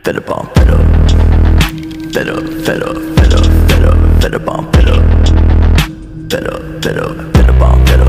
better bomb, better, better, better, better, better, better bomb, better, better, better, better bomb, better.